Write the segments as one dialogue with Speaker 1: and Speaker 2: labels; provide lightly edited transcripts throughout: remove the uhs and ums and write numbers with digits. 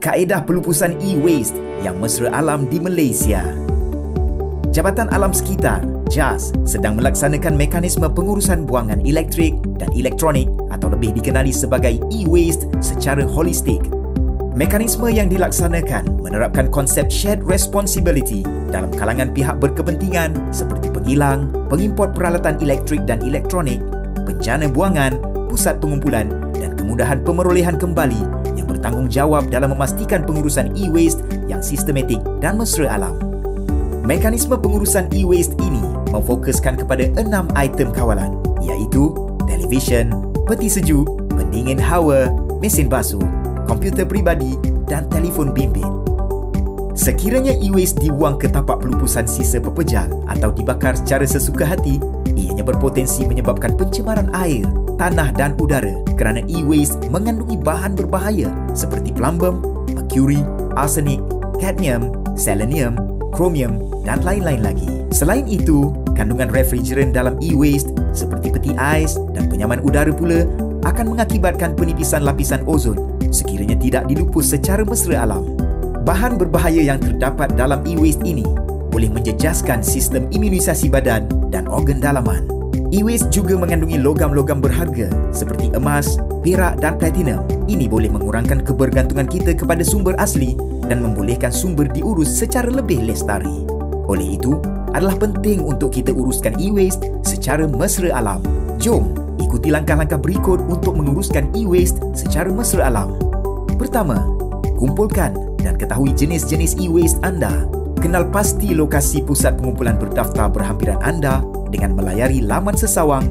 Speaker 1: Kaedah Pelupusan E-Waste yang mesra alam di Malaysia. Jabatan Alam Sekitar, JAS, sedang melaksanakan mekanisme pengurusan buangan elektrik dan elektronik atau lebih dikenali sebagai e-waste secara holistik. Mekanisme yang dilaksanakan menerapkan konsep shared responsibility dalam kalangan pihak berkepentingan seperti pengilang, pengimport peralatan elektrik dan elektronik, penjana buangan, pusat pengumpulan dan kemudahan pemerolehan kembali yang bertanggungjawab dalam memastikan pengurusan e-waste yang sistematik dan mesra alam. Mekanisme pengurusan e-waste ini memfokuskan kepada 6 item kawalan, iaitu televisyen, peti sejuk, pendingin hawa, mesin basuh, komputer peribadi dan telefon bimbit. Sekiranya e-waste dibuang ke tapak pelupusan sisa pepejal atau dibakar secara sesuka hati, ianya berpotensi menyebabkan pencemaran air, tanah dan udara kerana e-waste mengandungi bahan berbahaya seperti plumbum, merkuri, arsenik, kadmium, selenium, kromium dan lain-lain lagi. Selain itu, kandungan refrigerant dalam e-waste seperti peti ais dan penyaman udara pula akan mengakibatkan penipisan lapisan ozon sekiranya tidak dilupus secara mesra alam. Bahan berbahaya yang terdapat dalam e-waste ini boleh menjejaskan sistem imunisasi badan dan organ dalaman. E-waste juga mengandungi logam-logam berharga seperti emas, perak dan platinum. Ini boleh mengurangkan kebergantungan kita kepada sumber asli dan membolehkan sumber diurus secara lebih lestari. Oleh itu, adalah penting untuk kita uruskan e-waste secara mesra alam. Jom ikuti langkah-langkah berikut untuk menguruskan e-waste secara mesra alam. Pertama, kumpulkan dan ketahui jenis-jenis e-waste anda. Kenal pasti lokasi pusat pengumpulan berdaftar berhampiran anda dengan melayari laman sesawang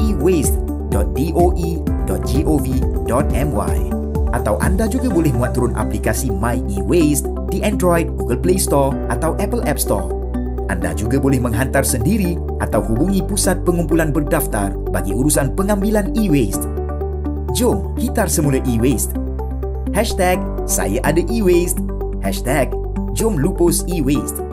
Speaker 1: ewaste.doe.gov.my. Atau anda juga boleh muat turun aplikasi My E-Waste di Android, Google Play Store atau Apple App Store. Anda juga boleh menghantar sendiri atau hubungi pusat pengumpulan berdaftar bagi urusan pengambilan e-waste. Jom kitar semula e-waste. #Saya ada e-waste. #Jom lupus e-waste.